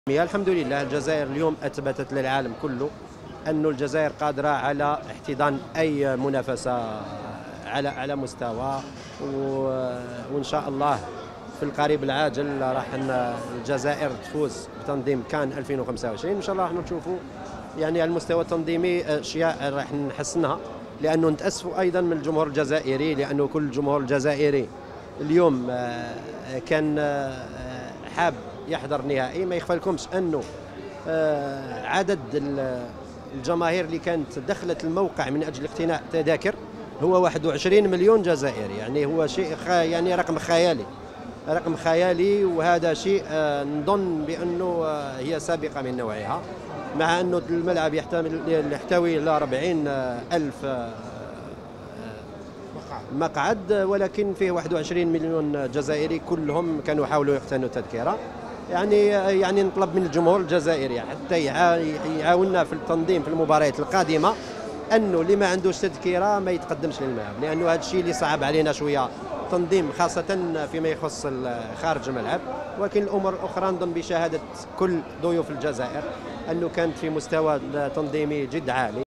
الحمد لله الجزائر اليوم أثبتت للعالم كله أن الجزائر قادرة على احتضان أي منافسة على مستوى، وإن شاء الله في القريب العاجل راح الجزائر تفوز بتنظيم كان 2025. إن شاء الله راح نشوفوا يعني على المستوى التنظيمي أشياء راح نحسنها، لأنه نتأسفوا أيضا من الجمهور الجزائري، لأنه كل الجمهور الجزائري اليوم كان حاب يحضر النهائي. ما يخفى أنه عدد الجماهير اللي كانت دخلت الموقع من أجل اقتناء تذاكر هو 21 مليون جزائري، يعني هو شيء يعني رقم خيالي، وهذا شيء نظن بأنه هي سابقة من نوعها، مع أنه الملعب يحتوي على 40 ألف مقعد، ولكن فيه 21 مليون جزائري كلهم كانوا يحاولوا يقتنوا التذكرة. يعني نطلب من الجمهور الجزائري حتى يعاوننا في التنظيم في المباريات القادمة، أنه اللي ما عندوش تذكرة ما يتقدمش للملعب، لأنه هذا الشيء اللي صعب علينا شوية تنظيم، خاصة فيما يخص خارج الملعب. ولكن الأمور الأخرى نظن بشهادة كل ضيوف الجزائر أنه كانت في مستوى تنظيمي جد عالي.